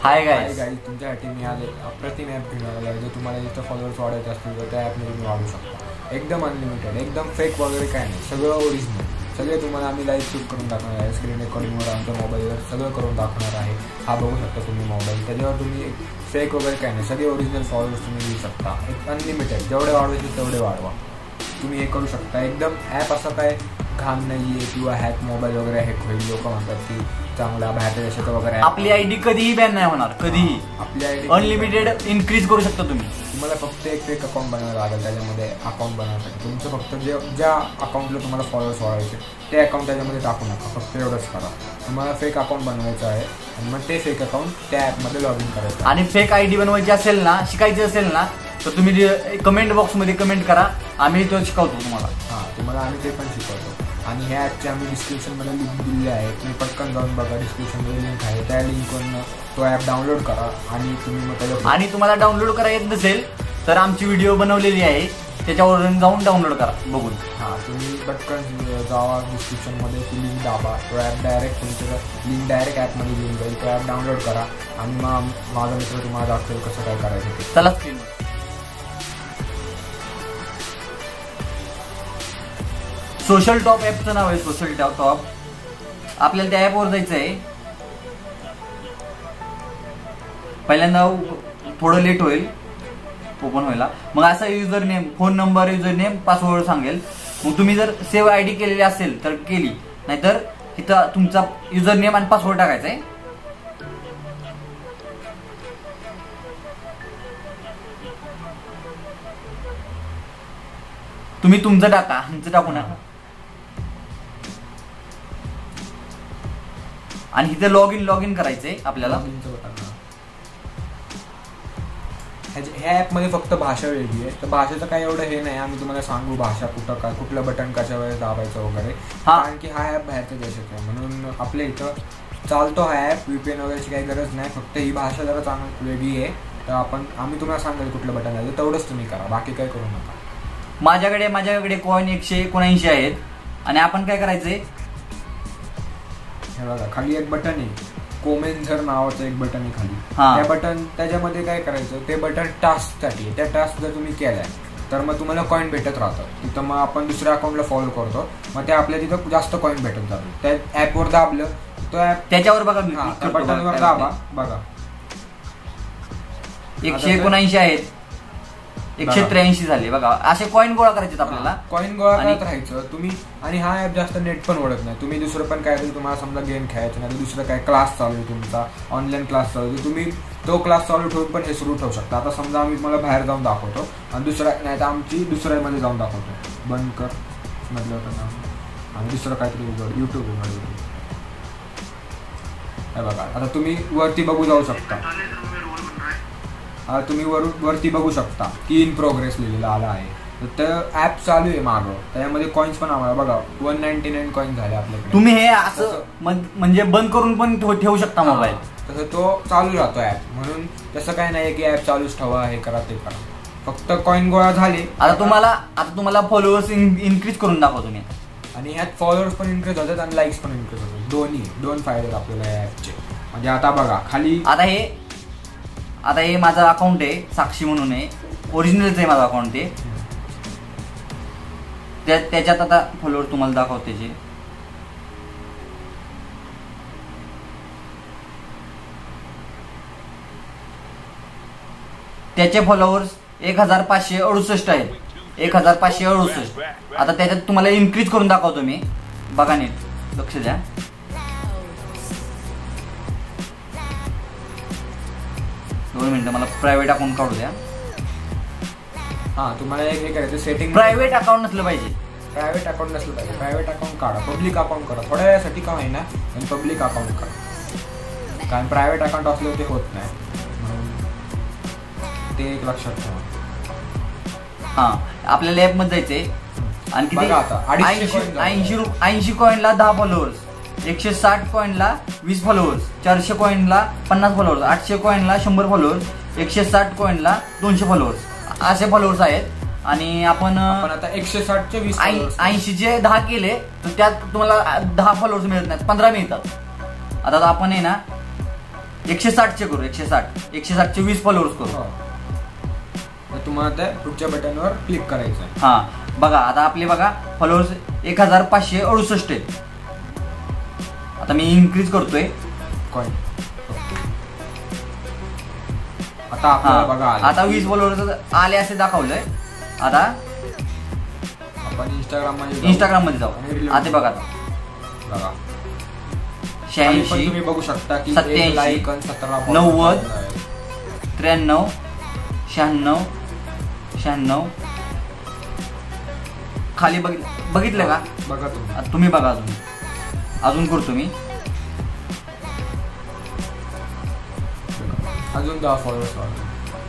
Hi guys, तुमच्यासाठी मी आले अप्रतिम ॲप घेऊन आलेला आहे. जो तुम्हाला जिथं फॉलोअर्स वाढायचे असतील तर त्या ॲपमध्ये तुम्ही वाढू शकता. एकदम अनलिमिटेड, एकदम फेक वगैरे काय नाही, सगळं ओरिजिनल. सगळे तुम्हाला आम्ही लाईव्ह शूट करून दाखवणार आहे. स्क्रीन रेकॉर्डिंगवर आमच्या मोबाईलवर सगळं करून दाखवणार आहे. हा बघू शकता तुम्ही मोबाईल, त्याच्यावर तुम्ही फेक वगैरे काय नाही, सगळे ओरिजिनल फॉलोअर्स तुम्ही घेऊ शकता. एक अनलिमिटेड, जेवढे वाढवायचे तेवढे वाढवा. तुम्ही हे करू शकता. एकदम ॲप असं काय घाण नाही आहे किंवा हॅक मोबाईल वगैरे हॅक होईल. लोक म्हणतात की चांगला बाहेरच्या देशाचं वगैरे. आपली आयडी कधीही बॅन नाही होणार, कधीही. आपली आयडी अनलिमिटेड इन्क्रीज करू शकता तुम्ही. तुम्हाला फक्त एक फेक अकाउंट बनवायला लागेल. त्याच्यामध्ये अकाउंट बनवण्यासाठी तुमचं फक्त ज्या अकाउंटला तुम्हाला फॉलोअर्स वाढवायचे ते अकाउंट त्याच्यामध्ये टाकू नका. फक्त एवढंच करा. तुम्हाला फेक अकाउंट बनवायचं आहे आणि मग ते फेक अकाउंट त्या ॲपमध्ये लॉग इन करायचं. आणि फेक आयडी बनवायची असेल ना, शिकायची असेल ना, तर तुम्ही कमेंट बॉक्समध्ये कमेंट करा, आम्ही तो शिकवतो तुम्हाला. तुम्हाला आम्ही ते पण शिकवतो. आणि ह्या ॲपचे आम्ही डिस्क्रिप्शनमध्ये लिंक दिलेली आहे. तुम्ही पटकन जाऊन बघा, डिस्क्रिप्शनमध्ये लिंक आहे. त्या लिंकवरून तो ॲप डाउनलोड करा आणि तुम्ही मग त्याच्या. आणि तुम्हाला डाउनलोड करा येत नसेल तर आमची व्हिडिओ बनवलेली आहे, त्याच्यावरून जाऊन डाउनलोड करा बघून. तुम्ही पटकन जावा, डिस्क्रिप्शनमध्ये ती लिंक दाबा. तो ॲप डायरेक्ट तुमच्या लिंक डायरेक्ट ॲपमध्ये लिंक जाईल. तो ॲप डाउनलोड करा आणि मग माझा मित्र तुम्हाला दाखवेल कसं काय करायचं ते. चला स्क्रीन. सोशल टॉप ॲपचं नाव आहे, सोशल टॉप. आपल्याला त्या ॲपवर जायचं आहे. पहिल्यांदा थोडं लेट होईल ओपन व्हायला. मग असा user name, phone number, user name, password सांगेल. मग तुम्ही जर सेव्ह आयडी केलेली असेल तर केली, नाहीतर इथं तुमचा युजर नेम आणि पासवर्ड टाकायचा आहे. तुम्ही तुमचं टाका, आमचं टाकू नका. आणि इथे लॉग इन करायचंय आपल्याला. ह्या ॲपमध्ये फक्त भाषा वेगळी आहे, तर भाषेचं काही एवढं हे नाही. आम्ही तुम्हाला सांगू भाषा कुठं काय, कुठलं बटन कशा वेळेस दाबायचं वगैरे. कारण की हा ॲप बाहेरच्या देशात आहे, म्हणून आपल्या इथं चालतो हा ॲप. VPN वगैरेची काही गरज नाही. फक्त ही भाषा जरा चांगली वेगळी आहे, तर आम्ही तुम्हाला सांगेल कुठलं बटन द्यायचं, तेवढंच तुम्ही करा, बाकी काही करू नका. माझ्याकडे कॉइन 179 आहेत. आणि आपण काय करायचंय, हे बघा खाली एक बटन आहे, कोमेन्झर नावाचं एक बटन आहे खाली. त्या बटन त्याच्यामध्ये काय करायचं, ते बटन टास्कसाठी आहे. त्या टास्क जर तुम्ही केलाय तर मग तुम्हाला कॉइन भेटत राहतं तिथं. मग आपण दुसऱ्या अकाउंटला फॉलो करतो, मग ते आपल्या तिथं जास्त कॉइन भेटत जातो. त्या ॲपवर दाबलं, तो ॲप त्याच्यावर बघा, त्या बटनवर दाबा, बघा 179 आहेत, 183 झाले. बघा असे कॉइन गोळा करायचे आपल्याला. कॉइन गोळा करत राहायचं तुम्ही. आणि हा ॲप जास्त नेट पण ओढत नाही. तुम्ही दुसरं पण काय, तुम्हाला समजा गेम खेळायचं नाही, दुसरं काय क्लास चालू आहे तुमचा, ऑनलाईन क्लास चालू आहे, तुम्ही तो क्लास चालू ठेवून पण हे सुरू ठेवू शकता. आता समजा आम्ही तुम्हाला बाहेर जाऊन दाखवतो आणि दुसरा नाही तर आमची दुसऱ्यामध्ये जाऊन दाखवतो. बंद कर म्हटलं होतं ना, आणि दुसरं काहीतरी उघड, युट्यूब उघड. हे बघा आता तुम्ही वरती बघू जाऊ शकता. तुम्ही वरती बघू शकता की इन प्रोग्रेस लिहिलेला आला आहे. तर ॲप चालू आहे मागं. त्याच्यामध्ये कॉइन्स पण आम्हाला बघा 199 कॉइन झाले आपल्याकडे. तुम्ही हे असं म्हणजे बंद करून पण ठेवू शकता मोबाईल. तसं तो चालू राहतो ॲप. म्हणून तसं काय नाही की ॲप चालूच ठेवा, हे करा ते करा. फक्त कॉइन गोळा झाले. आता तुम्हाला फॉलोअर्स इन्क्रीज करून दाखवतो मी. आणि ह्यात फॉलोअर्स पण इन्क्रीज होतात आणि लाईक्स पण इन्क्रीज होतात. दोन फायदे आपल्याला या ॲपचे. म्हणजे आता बघा खाली, आता हे माझं अकाउंट आहे, साक्षी म्हणून आहे, ओरिजिनलच आहे माझं अकाउंट ते. त्याच्यात आता फॉलोअर तुम्हाला दाखवते जे. त्याचे फॉलोअर्स 1568 आहेत, 1568. आता त्याच्यात तुम्हाला इन्क्रीज करून दाखवतो मी. बघा नीट, लक्ष द्या. दोन मिनिटं, मला प्रायव्हेट अकाउंट काढू द्या. तुम्हाला एक करायचं, सेटिंग प्रायव्हेट अकाउंट नसलं पाहिजे. प्रायव्हेट अकाउंट काढा, पब्लिक अकाउंट करा. थोड्या वेळासाठी का आहे ना, पण पब्लिक अकाउंट करा. कारण प्रायव्हेट अकाउंट असलं ते होत नाही, म्हणून ते एक लक्षात ठेवा. आपल्याला ॲपमध्ये जायचंय. आणि किती, 80 कॉइनला 10 फॉलोअर्स, 160 कॉइनला 20 फॉलोअर्स, 400 कॉइनला 50 फॉलोअर्स, 800 कॉइनला 100 फॉलोअर्स, 160 कॉइनला 200 फॉलोअर्स, असे फॉलोअर्स आहेत. आणि आपण आता 160चे 20, 80चे 10 केले तर त्यात तुम्हाला 10 फॉलोअर्स मिळत नाहीत, 15 मिळतात. आता आपण आहे ना 160चे करू, 160चे 20 फॉलोअर्स करू. तर तुम्हाला त्या पुढच्या बटनवर क्लिक करायचं आहे. हा बघा आता आपले बघा फॉलोअर्स 1568 आहेत. आता मी इन्क्रीज करतोय कॉइन. आता आपल्याला बघा आता 20 फॉलोअर्स आले असे दाखवलंय. आता आपण इंस्टाग्राम मध्ये जाऊ. आता बघा बघा 86 तुम्ही बघू शकता की 87 लाईक 17 90 93 96 खाली बघितलं का? बघा तुम्ही बघा. अजून करतो मी. अजून 10 फॉलोअर्स वाढले.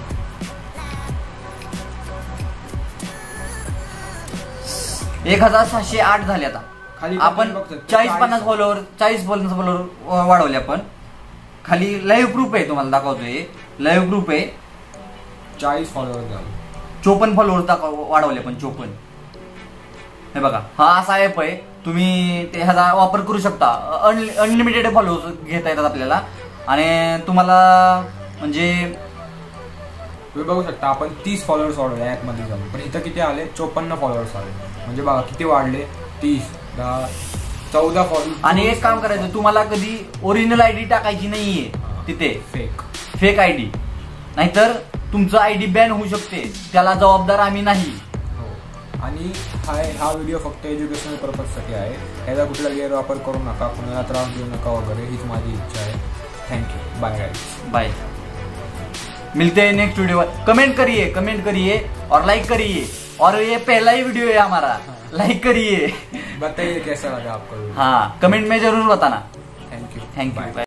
एक 1708 झाले. आता खाली आपण 40-50 फॉलोअर वाढवले. आपण खाली लाईव्ह ग्रुप आहे, तुम्हाला दाखवतोय. लाईव्ह ग्रुप आहे 40 फॉलोअर झाले. 54 फॉलोअर वाढवले पण 54. हे बघा हा असा ऍप आहे. तुम्ही ह्याचा वापर करू शकता. अनलिमिटेड फॉलोअर्स घेता येतात आपल्याला. आणि तुम्हाला म्हणजे तुम्ही बघू शकता आपण 30 फॉलोअर्स वाढवले ऍप मध्ये जाऊन. पण इथं किती आले? 54 फॉलोअर्स आले. म्हणजे बघा किती वाढले. 30 10 14 फॉलोअर्स. आणि एक काम करायचं, तुम्हाला कधी ओरिजिनल आयडी टाकायची नाहीये तिथे. फेक आयडी, नाहीतर तुमचं आयडी बॅन होऊ शकते. त्याला जबाबदार आम्ही नाही. आणि हा व्हिडिओ फक्त एज्युकेशनल पर्पजसाठी आहे. याचा कुठला गैरवापर करू नका, कुणाला त्रास देऊ नका वगैरे, हीच माझी इच्छा आहे. थँक्यू. Bye guys. बाय. मिलते हैं नेक्स्ट वीडियो. कमेंट करिए और लाइक करिए. और ये पहला ही वीडियो है हमारा. लाइक करिए, बताइए कैसा लगा आपको. हाँ कमेंट में जरूर बताना. Thank you. बाय.